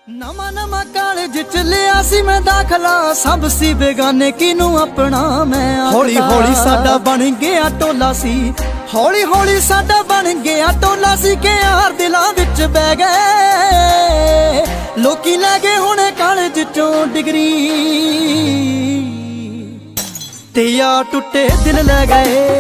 ਨਵਾਂ ਨਵਾਂ ਕਾਲਜ ਚ ਲਿਆ ਸੀ ਮੈਂ ਦਾਖਲਾ, ਸਭ ਸੀ ਬੇਗਾਨੇ ਕਿਨੂੰ ਆਪਣਾ ਮੈਂ ਆਖਦਾ। ਹੌਲੀ ਹੌਲੀ ਸਾਡਾ ਬਣ ਗਿਆ ਟੋਲਾ ਸੀ, ਹੌਲੀ ਹੌਲੀ ਸਾਡਾ ਬਣ ਗਿਆ ਟੋਲਾ ਸੀ ਕਿ ਯਾਰ ਦਿਲਾਂ ਵਿੱਚ ਬਹਿ ਗਏ। ਲੋਕੀ ਲੈ ਗਏ ਹੁਣੇ ਕਾਲਜ ਚੋਂ ਡਿਗਰੀ ਤੇ ਯਾਰ ਟੁੱਟੇ ਦਿਲ ਲੈ ਗਏ।